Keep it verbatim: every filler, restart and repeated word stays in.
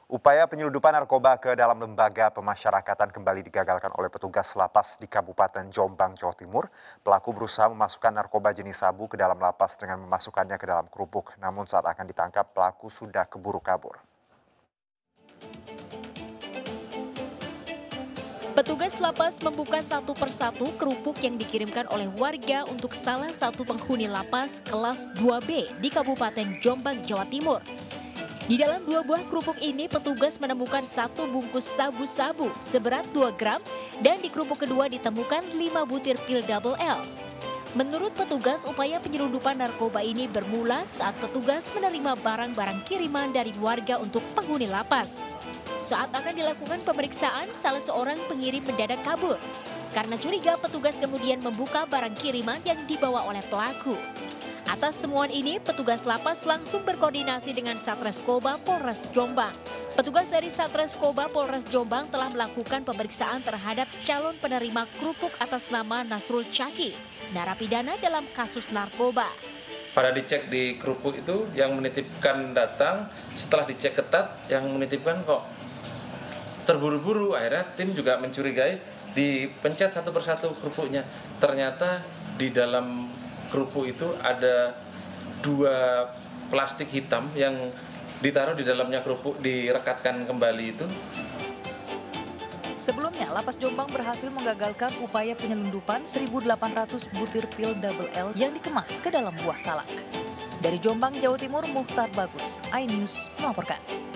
Upaya penyeludupan narkoba ke dalam lembaga pemasyarakatan kembali digagalkan oleh petugas lapas di Kabupaten Jombang, Jawa Timur. Pelaku berusaha memasukkan narkoba jenis sabu ke dalam lapas dengan memasukkannya ke dalam kerupuk. Namun saat akan ditangkap, pelaku sudah keburu kabur. Petugas lapas membuka satu persatu kerupuk yang dikirimkan oleh warga untuk salah satu penghuni lapas kelas dua B di Kabupaten Jombang, Jawa Timur. Di dalam dua buah kerupuk ini, petugas menemukan satu bungkus sabu-sabu seberat dua gram dan di kerupuk kedua ditemukan lima butir pil double L. Menurut petugas, upaya penyelundupan narkoba ini bermula saat petugas menerima barang-barang kiriman dari warga untuk penghuni lapas. Saat akan dilakukan pemeriksaan, salah seorang pengirim mendadak kabur. Karena curiga, petugas kemudian membuka barang kiriman yang dibawa oleh pelaku. Atas temuan ini, petugas lapas langsung berkoordinasi dengan Satreskoba Polres Jombang. Petugas dari Satreskoba Polres Jombang telah melakukan pemeriksaan terhadap calon penerima kerupuk atas nama Nasrul Caki, narapidana dalam kasus narkoba. Pada dicek di kerupuk itu, yang menitipkan datang, setelah dicek ketat, yang menitipkan kok terburu-buru. Akhirnya tim juga mencurigai, dipencet satu persatu kerupuknya. Ternyata di dalam kerupuk itu ada dua plastik hitam yang ditaruh di dalamnya kerupuk, direkatkan kembali itu. Sebelumnya, Lapas Jombang berhasil menggagalkan upaya penyelundupan seribu delapan ratus butir pil double L yang dikemas ke dalam buah salak. Dari Jombang, Jawa Timur, Muhtar Bagus, iNews melaporkan.